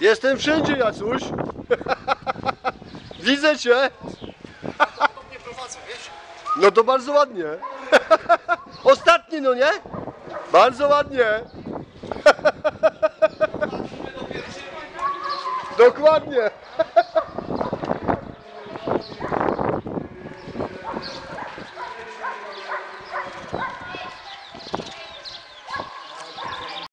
Jestem wszędzie, Jacuś. Widzę cię. No to bardzo ładnie. Ostatni, no nie? Bardzo ładnie. Dokładnie.